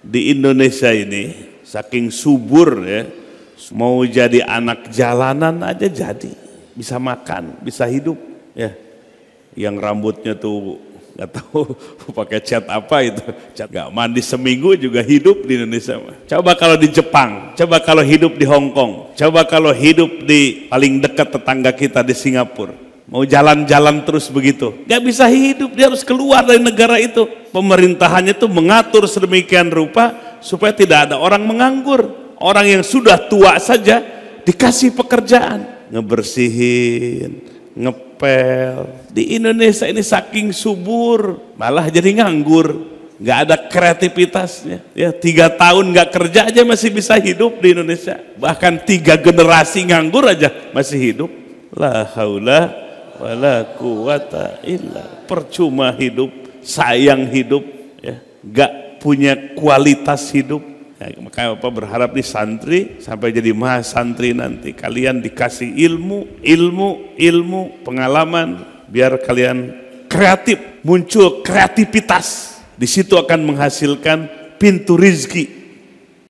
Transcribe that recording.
di Indonesia ini saking subur ya, mau jadi anak jalanan aja jadi, bisa makan, bisa hidup ya. Yang rambutnya tuh nggak tahu pakai cat apa itu, cat nggak mandi seminggu juga hidup di Indonesia. Coba kalau di Jepang, coba kalau hidup di Hong Kong, coba kalau hidup di paling dekat tetangga kita di Singapura, mau jalan-jalan terus begitu, nggak bisa hidup, dia harus keluar dari negara itu. Pemerintahannya tuh mengatur sedemikian rupa supaya tidak ada orang menganggur. Orang yang sudah tua saja dikasih pekerjaan, ngebersihin, ngepel. Di Indonesia ini saking subur, malah jadi nganggur, nggak ada kreativitasnya. Ya 3 tahun nggak kerja aja masih bisa hidup di Indonesia. Bahkan 3 generasi nganggur aja masih hidup. La haula wala quwata illa. Percuma hidup, sayang hidup, ya, nggak punya kualitas hidup. Ya, makanya Bapak berharap di santri sampai jadi mahasantri nanti kalian dikasih ilmu, pengalaman, biar kalian kreatif, muncul kreativitas. Di situ akan menghasilkan pintu rizki.